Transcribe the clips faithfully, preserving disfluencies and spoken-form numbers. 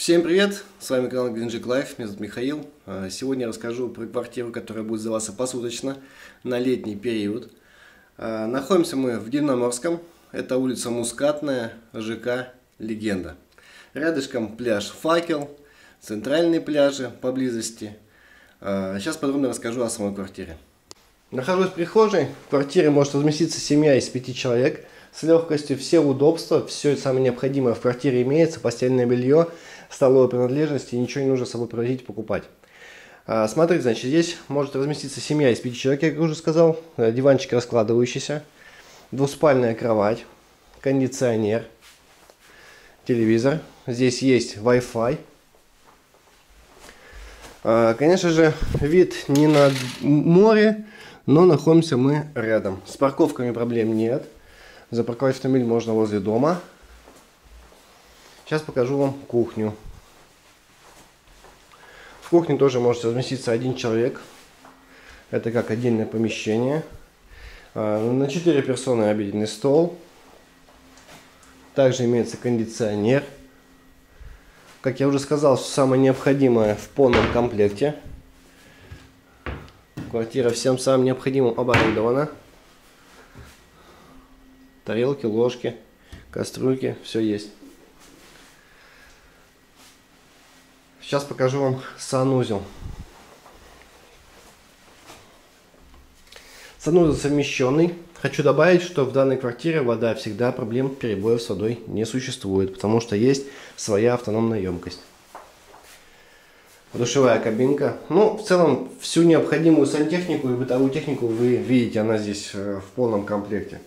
Всем привет! С вами канал Greenjig Life, меня зовут Михаил. Сегодня я расскажу про квартиру, которая будет сдаваться посуточно на летний период. Находимся мы в Дивноморском, это улица Мускатная, ЖК Легенда. Рядышком пляж Факел, центральные пляжи поблизости. Сейчас подробно расскажу о самой квартире. Нахожусь в прихожей. В квартире может разместиться семья из пяти человек. С легкостью, все удобства, все самое необходимое в квартире имеется. Постельное белье, столовые принадлежности, ничего не нужно с собой привозить, покупать. А, смотрите, значит, здесь может разместиться семья из пяти человек, как я уже сказал. Диванчик раскладывающийся, двуспальная кровать, кондиционер, телевизор. Здесь есть Wi-Fi. А, конечно же, вид не на море, но находимся мы рядом. С парковками проблем нет. Запарковать автомобиль можно возле дома. Сейчас покажу вам кухню. В кухне тоже может разместиться один человек. Это как отдельное помещение. На четыре персоны обеденный стол. Также имеется кондиционер. Как я уже сказал, самое необходимое в полном комплекте. Квартира всем самым необходимым оборудована. Тарелки, ложки, кастрюльки, все есть. Сейчас покажу вам санузел. Санузел совмещенный. Хочу добавить, что в данной квартире вода всегда, проблем перебоев с водой не существует, потому что есть своя автономная емкость. Душевая кабинка. Ну, в целом, всю необходимую сантехнику и бытовую технику вы видите, она здесь в полном комплекте.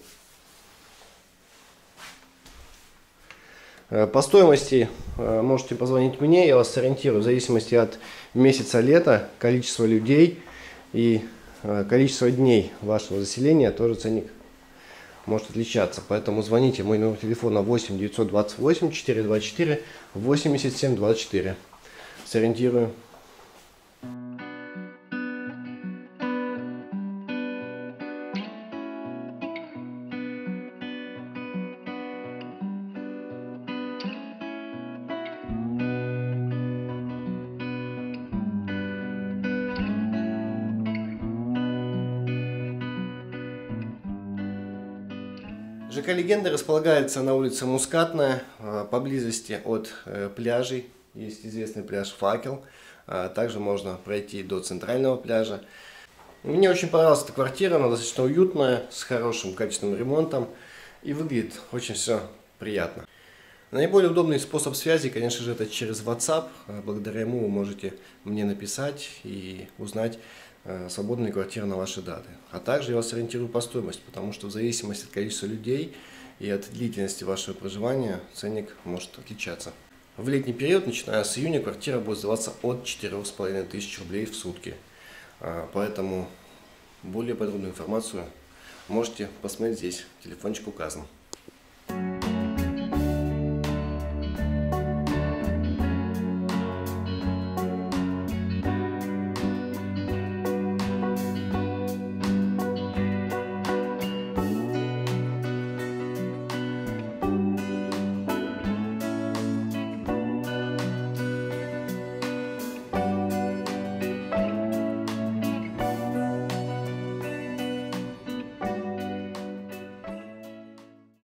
По стоимости можете позвонить мне, я вас сориентирую в зависимости от месяца лета, количества людей и количества дней вашего заселения, тоже ценник может отличаться. Поэтому звоните, мой номер телефона восемь девятьсот двадцать восемь четыреста двадцать четыре восемьдесят семь двадцать четыре. Сориентирую. ЖК Легенда располагается на улице Мускатная, поблизости от пляжей. Есть известный пляж Факел. Также можно пройти до центрального пляжа. Мне очень понравилась эта квартира, она достаточно уютная, с хорошим качественным ремонтом и выглядит очень все приятно. Наиболее удобный способ связи, конечно же, это через WhatsApp. Благодаря ему вы можете мне написать и узнать свободные квартиры на ваши даты. А также я вас ориентирую по стоимости, потому что в зависимости от количества людей и от длительности вашего проживания ценник может отличаться. В летний период, начиная с июня, квартира будет сдаваться от четырёх с половиной тысяч рублей в сутки. Поэтому более подробную информацию можете посмотреть здесь. Телефончик указан.